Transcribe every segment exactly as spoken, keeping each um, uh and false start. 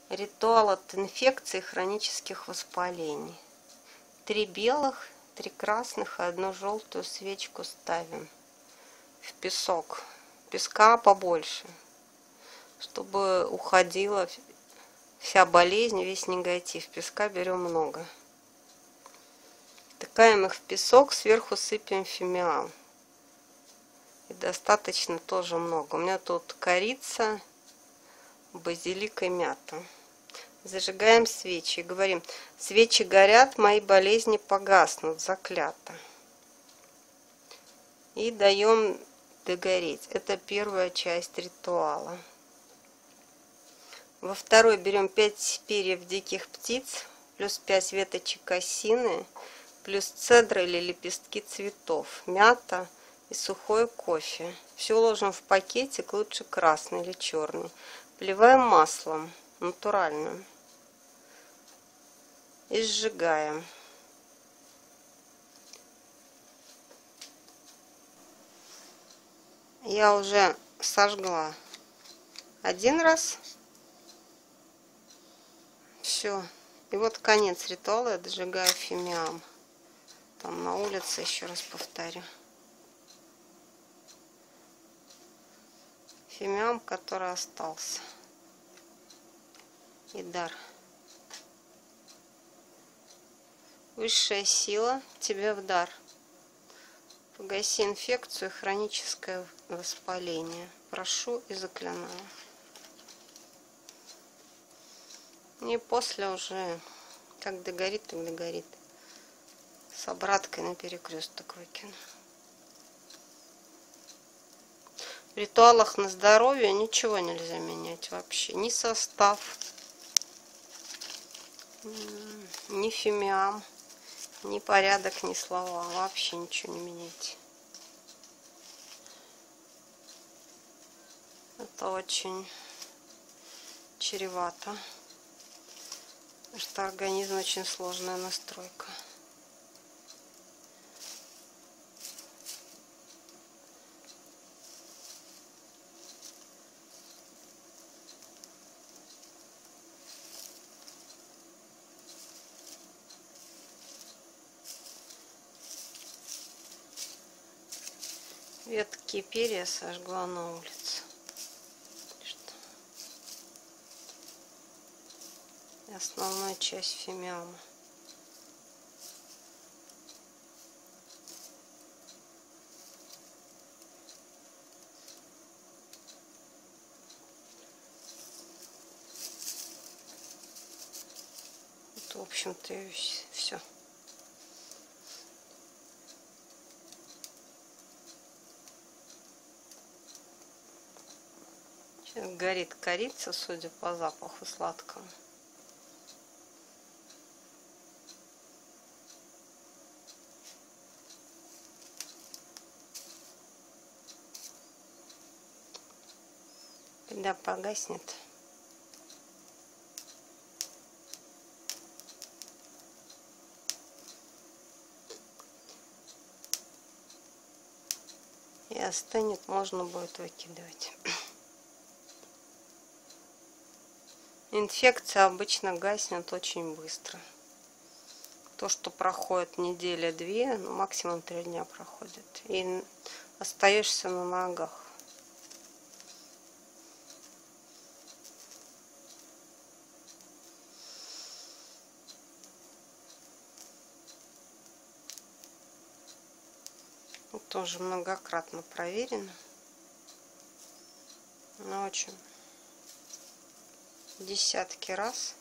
Ритуал от инфекций и хронических воспалений. Три белых, три красных и одну желтую свечку ставим в песок. Песка побольше, чтобы уходила вся болезнь, весь негатив. Песка берем много. Втыкаем их в песок, сверху сыпем фимиам. И достаточно тоже много. У меня тут корица, базилик и мята. Зажигаем свечи и говорим: свечи горят, мои болезни погаснут, заклято. И даем догореть. Это первая часть ритуала. Во второй берем пять перьев диких птиц, плюс пять веточек осины, плюс цедра или лепестки цветов, мята и сухой кофе. Все ложим в пакетик, лучше красный или черный. Поливаем маслом натуральным и сжигаем. Я уже сожгла один раз. Все. И вот конец ритуала. Я дожигаю фимиам. Там на улице, еще раз повторю. Фимиам, который остался. И дар. Высшая сила тебе в дар. Погаси инфекцию и хроническое воспаление. Прошу и заклинаю. И после уже, как догорит, так догорит. С обраткой на перекресток выкину. В ритуалах на здоровье ничего нельзя менять вообще. Ни состав, ни фимиам, ни порядок, ни слова. Вообще ничего не менять. Это очень чревато. Потому что организм очень сложная настройка. Ветки и перья сожгла на улице. И основная часть фимиама. Вот, в общем-то, и все. Сейчас горит корица, судя по запаху сладкому. Когда погаснет, и остынет, можно будет выкидывать. Инфекция обычно гаснет очень быстро. То, что проходит неделя-две, ну, максимум три дня проходит. И остаешься на ногах. Тоже многократно проверено. Но очень десятки раз.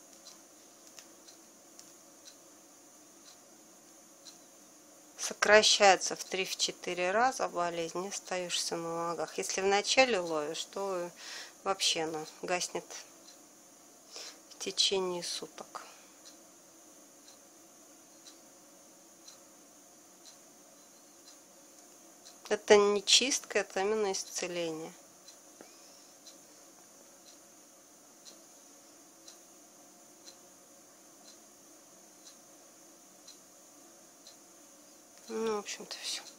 Сокращается в три-четыре раза болезнь, и остаешься на ногах. Если вначале ловишь, то вообще она гаснет в течение суток. Это не чистка, это именно исцеление. Ну, в общем-то, все.